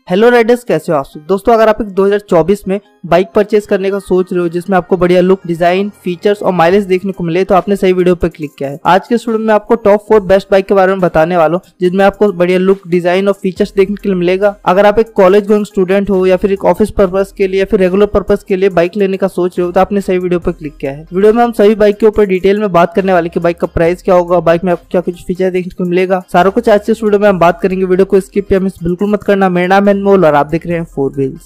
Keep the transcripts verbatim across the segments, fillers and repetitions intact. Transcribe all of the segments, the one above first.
Hello Riders, कैसे हो आप सब। दोस्तों अगर आप एक दो हज़ार चौबीस में बाइक परचेज करने का सोच रहे हो जिसमें आपको बढ़िया लुक, डिजाइन, फीचर्स और माइलेज देखने को मिले तो आपने सही वीडियो पर क्लिक किया है। आज के स्टूडियो में आपको टॉप फोर बेस्ट बाइक के बारे में बताने वाला हूं जिसमें आपको बढ़िया लुक, डिजाइन और फीचर्स देखने के लिए मिलेगा। अगर आप एक कॉलेज गोइंग स्टूडेंट हो या फिर एक ऑफिस पर्पज के लिए या फिर रेगुलर पर्पज के लिए बाइक लेने का सोच रहे हो तो आपने सही वीडियो पर क्लिक किया है। वीडियो में हम सभी बाइक के ऊपर डिटेल में बात करने वाले कि बाइक का प्राइस क्या होगा, बाइक में आपको क्या कुछ फीचर देखने को मिलेगा, सारा कुछ आज के वीडियो में हम बात करेंगे। वीडियो को स्किप या मिस बिल्कुल मत करना। मेरा नाम है अनमोल और आप देख रहे हैं फोर व्हील्स।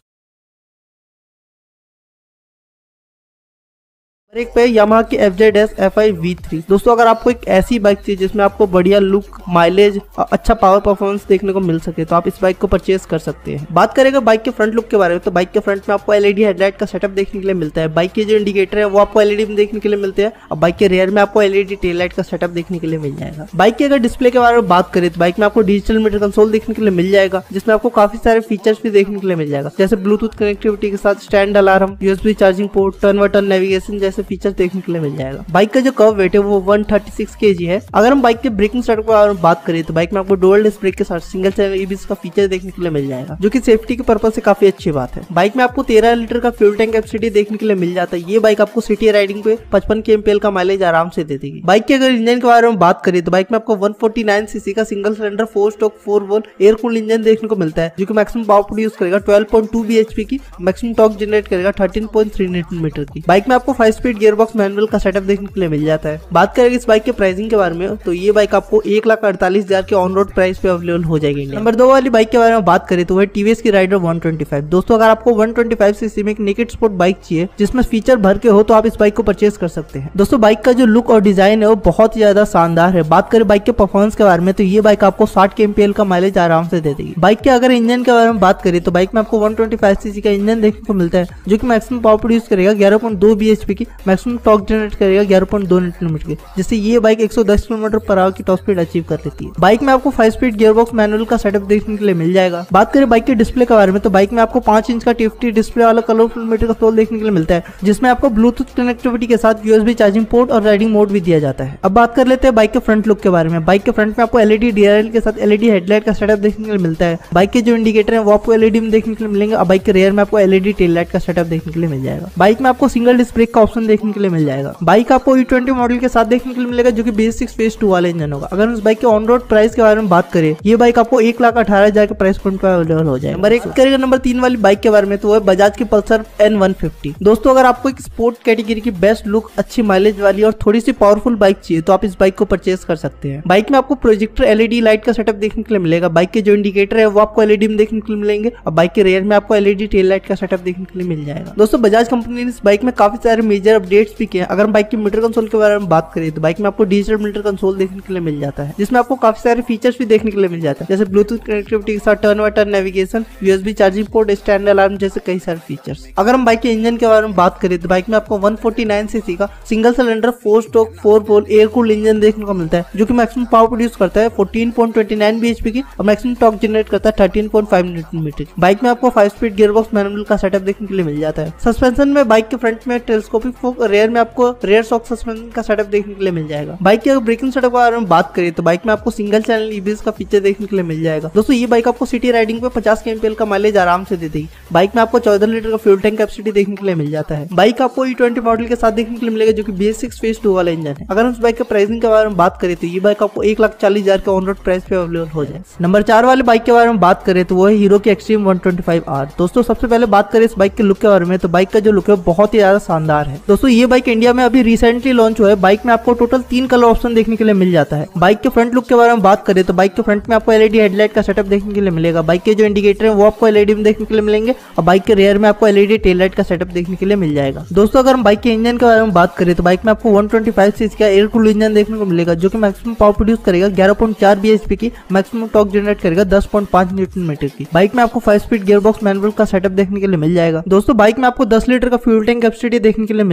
एक पे यामाहा की F Z S F I V three. दोस्तों अगर आपको एक ऐसी बाइक चाहिए जिसमें आपको बढ़िया लुक, माइलेज और अच्छा पावर परफॉर्मेंस देखने को मिल सके तो आप इस बाइक को परचेज कर सकते हैं। बात करेंगे बाइक के फ्रंट लुक के बारे में तो बाइक के फ्रंट में आपको एलईडी हेडलाइट का सेटअप देखने के लिए मिलता है। बाइक के जो इंडिकेटर है वो आपको एलईडी में देखने के लिए मिलते हैं और बाइक के रेयर में आपको एलईडी टेल लाइट का सेटअप देखने के लिए मिल जाएगा। बाइक के अगर डिस्प्ले के बारे में बात करें तो बाइक में आपको डिजिटल मीटर कंसोल देखने के लिए मिल जाएगा जिसमें आपको काफी सारे फीचर्स भी देखने के लिए मिल जाएगा, जैसे ब्लूटूथ कनेक्टिविटी के साथ stand alarm, USB charging port, turn button, navigation जैसे फीचर्स देखने के लिए मिल जाएगा। बाइक का जो कर्व वेट है वो एक सौ छत्तीस केजी है। अगर हम बाइक के ब्रेकिंग सेटअप के बारे में बात करें तो बाइक में आपको डुअल डिस्क ब्रेक के साथ सिंगल चैनल ईबीएस का फीचर देखने के लिए मिल जाएगा जो कि सेफ्टी के पर्पज से काफी अच्छी बात है। बाइक में आपको तेरह लीटर का फ्यूल टैंक कैपेसिटी देखने के लिए मिल जाता है। ये बाइक आपको सिटी राइडिंग पे पचपन के एमपीएल का माइलेज आराम से दे देगी। बाइक के अगर इंजन के बारे में बात करें तो बाइक में आपको एक सौ उनचास सीसी का single cylinder four stroke four volt air cooled engine देखने को मिलता है जो कि मैक्सिमम पावर प्रोड्यूस करेगा ट्वेल्व पॉइंट टू बीएचपी की, मैक्सिमम टॉर्क जनरेट करेगा thirteen point three newton metre की। बाइक में आपको फाइव स्पीड गियरबॉक्स मैनुअल का सेटअप देखने के लिए मिल जाता है। बात करेंगे इस बाइक के प्राइसिंग के बारे में तो ये बाइक आपको एक लाख अड़तालीस हजार के ऑन रोड प्राइस पे अवेलेबल हो जाएगी। नंबर दो वाली बाइक के बारे में बात करें तो वह टीवीएस की राइडर वन ट्वेंटी फाइव। दोस्तों अगर आपको वन ट्वेंटी फाइव सीसी में एक नेकेड स्पोर्ट बाइक चाहिए जिसमें फीचर भर के हो तो आप इस बाइक को परचेज कर सकते हैं। दोस्तों बाइक का जो लुक और डिजाइन है वो बहुत ही ज्यादा शानदार है। बात करें बाइक के परफॉर्मेंस के बारे में तो ये बाइक आपको साठ के एमपीएल का माइलेज आराम से दे देगी। बाइक के अगर इंजन के बारे में बात करें तो बाइक में आपको वन ट्वेंटी फाइव सीसी का इंजन देखने को मिलता है जो कि मैक्सिमम पावर प्रोड्यूस करेगा ग्यारह पॉइंट दो बीएचपी की, मैक्सिमम टॉर्क जनरेट करेगा ग्यारह पॉइंट दो न्यूटन मीटर की, जिससे ये बाइक एक सौ दस किलोमीटर पर आवर की टॉप स्पीड अचीव कर लेती है। बाइक में आपको फाइव स्पीड गियरबॉक्स मैनुअल का सेटअप देखने के लिए मिल जाएगा। बात करें बाइक के डिस्प्ले के बारे में तो बाइक में आपको पांच इंच का टीएफटी डिस्प्ले वाला कलरफुल मीटर कंसोल देखने के लिए मिलता है जिसमें आपको ब्लूटूथ कनेक्टिविटी के साथ यूएसबी चार्जिंग पोर्ट और राइडिंग मोड भी दिया जाता है। अब बात कर लेते हैं बाइक के फ्रंट लुक के बारे में। बाइक के फ्रंट में आपको एलईडी डीआरएल के साथ एलईडी हेडलाइट का सेटअप देखने के लिए मिलता है। बाइक के जो इंडिकेटर है वो आपको एलईडी में देखने के लिए मिलेंगे और बाइक के रेयर में आपको एलईडी टेल लाइट का सेटअप देखने के लिए मिल जाएगा। बाइक में आपको सिंगल डिस्क ब्रेक का ऑप्शन देखने के लिए मिल जाएगा। बाइक आपको ई ट्वेंटी मॉडल के साथ देखने के लिए मिलेगा जो कि B S six phase two वाला इंजन होगा। अगर उस बाइक के ऑन रोड प्राइस के बारे में बात करें ये बाइक आपको एक लाख अठारह हजार के प्राइस पॉइंट पर अवेलेबल हो जाएगा। नंबर एक करेगा नंबर तीन वाली बाइक के बारे में तो वो है बजाज की पल्सर एन वन फिफ्टी। दोस्तों अगर आपको एक स्पोर्ट कैटेगरी की बेस्ट लुक, अच्छी माइलेज वाली और थोड़ी सी पावरफुल बाइक चाहिए तो आप इस बाइक को परचेज कर सकते हैं। बाइक में आपको प्रोजेक्टर एलईडी लाइट का सेटअप देखने के लिए मिलेगा। बाइक के जो इंडिकेटर है वो आपको एलईडी में देखने के लिए मिलेंगे और बाइक के रेयर में आपको एलईडी टेल लाइट का सेटअप देखने के लिए मिल जाएगा। दोस्तों बजाज कंपनी ने इस बाइक में काफी सारे मेजर अपडेट्स भी किए हैं। अगर हम बाइक की मीटर कंसोल के बारे में बात करें तो बाइक में आपको डिजिटल मीटर कंसोल देखने के लिए मिल जाता है जिसमें आपको काफी सारे फीचर्स भी देखने के लिए मिल जाता है, जैसे ब्लूटूथ कनेक्टिविटी के साथ turn button, navigation, USB charging port, stand alarm जैसे कई सारे फीचर्स। अगर हम बाइक के इंजन के बारे में बात करें तो बाइक में आपको एक सौ उनचास सीसी का single cylinder four stroke four volt air cooled engine देखने को मिलता है जो कि मैक्सिमम पावर प्रोड्यूस करता है चौदह पॉइंट दो नौ बीएचपी की और मैक्सिमम टॉर्क जनरेट करता है तेरह पॉइंट पाँच न्यूटन मीटर। बाइक में आपको फाइव स्पीड गियरबॉक्स मैनुअल का सेटअप देखने के लिए मिल जाता है। सस्पेंशन में बाइक के फ्रंट में टेलीस्कोपिक फोक, रेयर में आपको रेयर शॉक सस्पेंशन का सेटअप देखने के लिए मिल जाएगा। बाइक के ब्रेकिंग सेटअप के बारे में बात करें तो बाइक में आपको सिंगल चैनल ईबीएस का फीचर देखने के लिए मिल जाएगा। दोस्तों ये बाइक आपको सिटी राइडिंग पे पचास के एमपीएल का माइलेज आराम से दे देगी। बाइक में आपको चौदह लीटर का फ्यूल टैंक कैपेसिटी देखने के लिए मिल जाता है। बाइक आपको ई ट्वेंटी मॉडल के साथ देखने के लिए मिलेगा जो कि B S six phase two वाला इंजन है। अगर उस बाइक के प्राइसिंग के बारे में बात करें तो ये बाइक आपको एक लाख चालीस हजार के ऑन रोड प्राइस पे अवेलेबल हो जाए। नंबर चार वाले बाइक के बारे में बात करें तो वो है हीरो की Xtreme one twenty five R. दोस्तों सबसे पहले बात करें इस बाइक के लुक के बारे में तो बाइक का जो लुक है बहुत ही ज्यादा शानदार है। दोस्तों ये बाइक इंडिया में अभी रिसेंटली लॉन्च हुआ है। बाइक में आपको टोटल तीन कलर ऑप्शन देखने के लिए मिल जाता है। बाइक के फ्रंट लुक के बारे में बात करें तो बाइक के फ्रंट में आपको एलईडी हेडलाइट का सेटअप देखने के लिए मिलेगा। बाइक के जो इंडिकेटर है वो आपको एलईडी में देखने के लिए मिलेंगे और बाइक के रेयर में आपको एलईडी टेल लाइट का सेटअप देखने के लिए मिल जाएगा। दोस्तों अगर हम बाइक के इंजन के बारे में बात करें तो बाइक में आपको एक सौ पच्चीस सीसी का एयर कूल्ड इंजन देखने को मिलेगा जो कि मैक्सिमम पावर प्रोड्यूस करेगा ग्यारह पॉइंट चार बीएचपी की, मैक्सिमम टॉर्क जनरेट करेगा दस पॉइंट पाँच न्यूटन मीटर की। बाइक में आपको फाइव स्पीड गियरबॉक्स मैनुअल का सेटअप देखने के लिए मिल जाएगा। दोस्तों बाइक में आपको दस लीटर का फ्यूल टैंक कैपेसिटी देखने के लिए मिल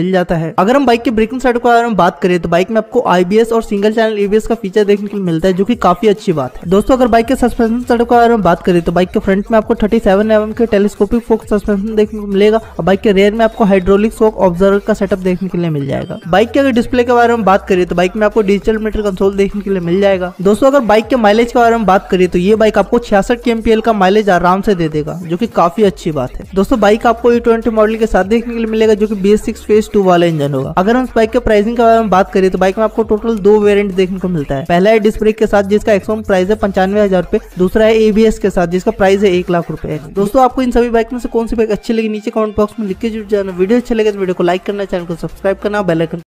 मिल जाता है। अगर हम बाइक के ब्रेकिंग साइड के बारे में बात करें तो बाइक में आपको आईबीएस और सिंगल चैनल एबीएस का फीचर देखने को मिलता है, जो कि काफी अच्छी बात है। दोस्तों अगर बाइक के सस्पेंशन साइड के बारे में बात करें तो बाइक के फ्रंट में आपको थर्टी सेवन एम एम के टेलीस्कोपिक फोक सस्पेंशन देखने को मिलेगा और बाइक के रेयर में आपको हाइड्रोलिक शॉक ऑब्जर्वर का सेटअप देखने के लिए मिल जाएगा। बाइक के अगर डिस्प्ले के बारे में बात करें तो बाइक में आपको डिजिटल मीटर कंसोल देखने के लिए मिल जाएगा। दोस्तों अगर बाइक के माइलेज के बारे में बात करें तो ये बाइक आपको छियासठ केएमपीएल का माइलेज आराम से दे देगा, जो कि काफी अच्छी बात है। दोस्तों बाइक आपको ई ट्वेंटी मॉडल के साथ देखने के लिए मिलेगा, जो कि B S six phase two वाला इंजन होगा। अगर हम इस बाइक के प्राइसिंग के बारे में बात करें तो बाइक में आपको टोटल दो वेरिएंट देखने को मिलता है। पहला है डिस्क ब्रेक के साथ जिसका एक्सोम प्राइस है पंचानवे हजार रुपए, दूसरा है एबीएस के साथ जिसका प्राइस है एक लाख रुपए। दोस्तों आपको इन सभी बाइक में से कौन सी बाइक अच्छी लगी नीचे कमेंट बॉक्स में लिख के जरूर जाना। वीडियो अच्छी लगे तो वीडियो को लाइक करना, चैनल को सब्सक्राइब करना, बेल आइकन